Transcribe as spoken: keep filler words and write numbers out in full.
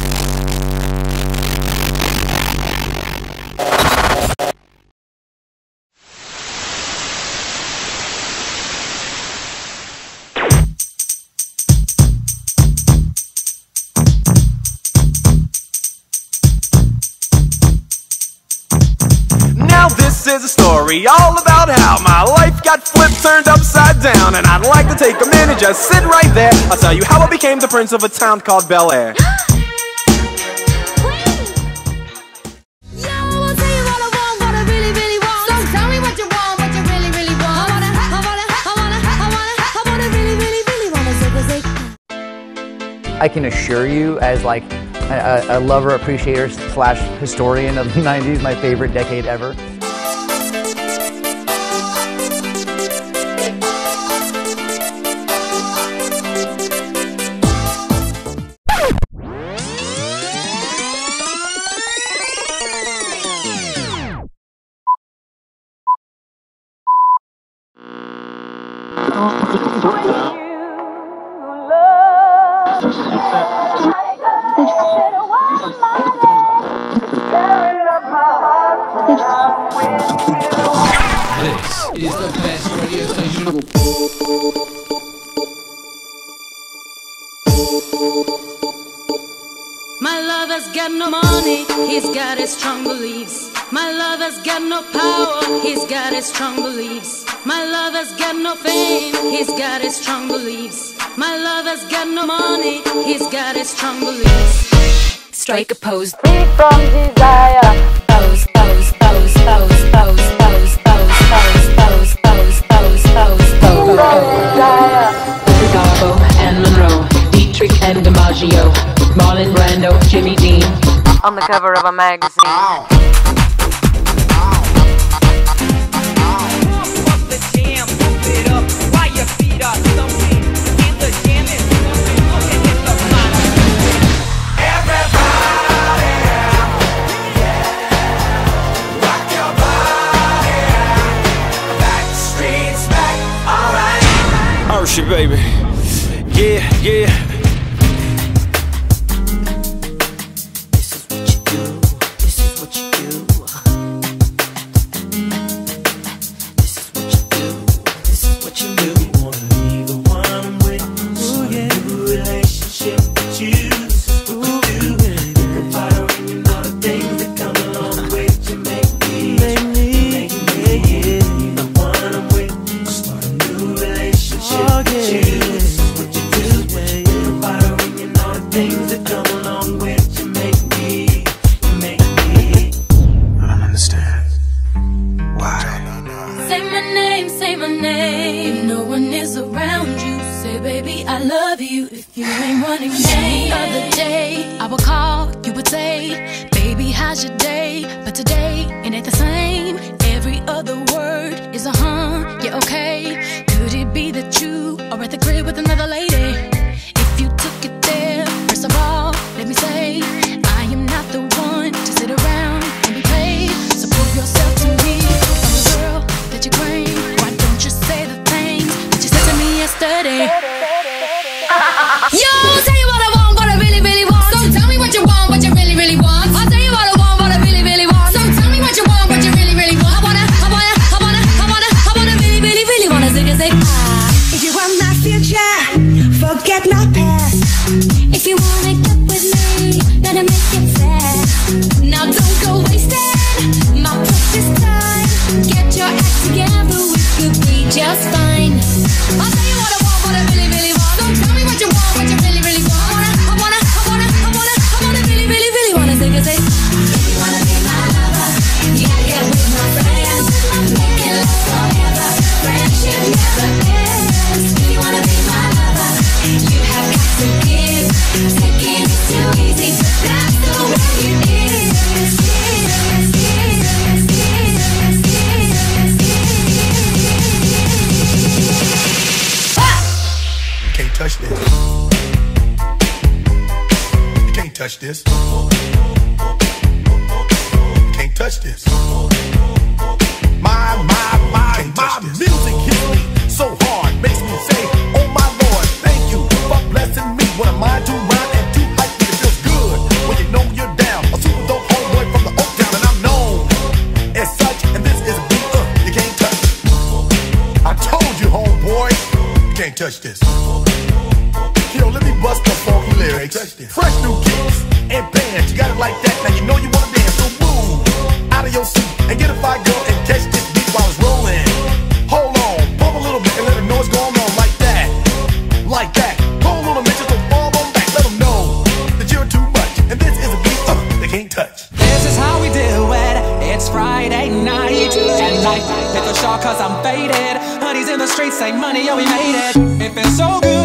This is a story all about how my life got flipped, turned upside down, and I'd like to take a minute, just sit right there. I'll tell you how I became the prince of a town called Bel Air. I can assure you, as like a, a lover, appreciator, slash historian of the nineties, my favorite decade ever. This is the best radio station. My lover's got no money, he's got his strong beliefs. My lover's got no power, he's got his strong beliefs. My lover's got no fame, he's got his strong beliefs. My lover's got no money, he's got his strong beliefs. Strike a pose, free from desire. Pose, pose, pose, pose, pose, pose, pose, pose, pose, pose, pose, pose, pose, pose. Garbo and Monroe, Dietrich and DiMaggio, Marlon Brando, Jimmy Dean. On the cover of a magazine. Shit, baby. Yeah, yeah. This is what you do. This is what you do. This is what you do. This is what you do. You wanna leave the one I'm with. Ooh, yeah. New relationship with you. This is what you do. You can fight her and you know the things that come along with you. Make me, make me, make me, yeah. Leave the one I'm with. Start a new relationship. Oh, yeah. This is what you do. You can fight her and you know the things that come along with you. Make me, you make me. I don't understand. Why? Say my name, say my name. If no one is around you, say baby I love you. If you ain't running game. The other day I would call, you would say, baby how's your day? But today it ain't the same. Every other word is a huh, yeah okay. Could it be that you are at the crib with another lady? If you took it there, first of all, let me say, I am not the one to sit around and be played. So prove yourself to me. I'm the girl that you claim. Why don't you say the things that you said to me yesterday? Yo, I'll tell you what I want, what I really, really want. So tell me what you want, what you really, really want. I'll tell you what I want, what I really, really want. So tell me what you want, what you really, really want. I wanna, I wanna, I wanna, I wanna, I wanna really, really, really wanna zig a zig. If you want my future, forget my past. If you wanna get with me, better make it fast. Now don't go wasting my precious time. Get your act together, we could be just fine. I'll tell you what I want, what I really, really want. So tell me what you want, what you really, really want. I wanna, I wanna, I wanna, I wanna, I wanna really, really, really wanna zig a zig. If you wanna be my lover, you gotta get with my friends. Make it last forever. Friendship never ends. If you wanna be my lover, you have got to give. Taking it too easy, that's the way it is. You can't touch this. You can't touch this. You can't touch this. My, my, my, my music hits me so hard, makes me say, oh my Lord, thank you for blessing me. What am I to rhyme and too hype, it feels good. touch this. Yo, let me bust the funky lyrics. Fresh new kicks and bands. You got it like that, now you know you wanna dance. So move out of your seat and get a fire girl and catch this beat while it's rolling. Hold on, pump a little bit and let them know what's going on. Like that, like that. Pull a little bit, just don't fall on back. Let them know that you're too much, and this is a beat uh, they can't touch. This is how we do it. It's Friday night, and I hit the shore cause I'm faded. Honey's in the streets, say money, yo, we made it. It feels so good.